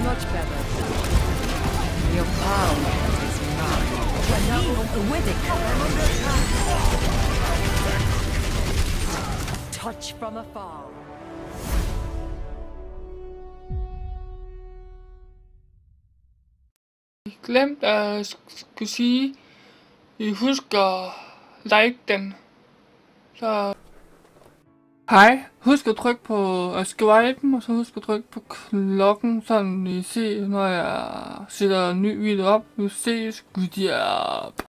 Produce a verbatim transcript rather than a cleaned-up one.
much better. Your power is mine. With it. Touch from afar. Glemt at skulle sige, I husker like den. Så hej, husk at trykke på at subscribe, og så husk at trykke på klokken, så I ser, når jeg sætter en ny video op. Vi ses, good job.